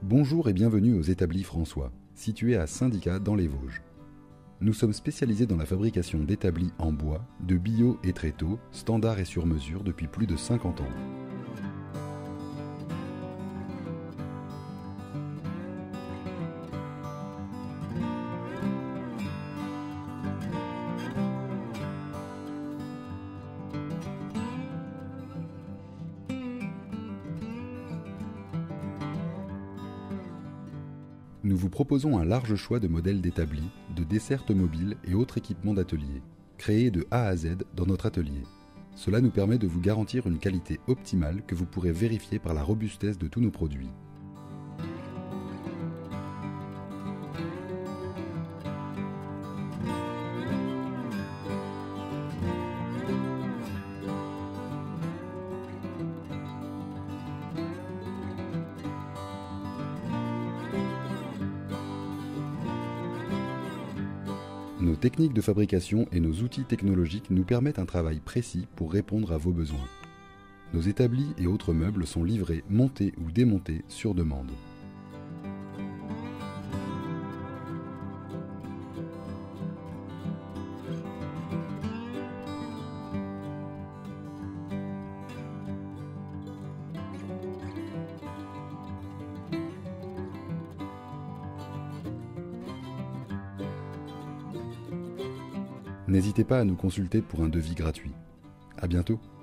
Bonjour et bienvenue aux Établis François, situés à Saint-Dicat dans les Vosges. Nous sommes spécialisés dans la fabrication d'établis en bois, de bio et tréteaux, standards et sur mesure depuis plus de 50 ans. Nous vous proposons un large choix de modèles d'établis, de dessertes mobiles et autres équipements d'atelier, créés de A à Z dans notre atelier. Cela nous permet de vous garantir une qualité optimale que vous pourrez vérifier par la robustesse de tous nos produits. Nos techniques de fabrication et nos outils technologiques nous permettent un travail précis pour répondre à vos besoins. Nos établis et autres meubles sont livrés, montés ou démontés sur demande. N'hésitez pas à nous consulter pour un devis gratuit. À bientôt!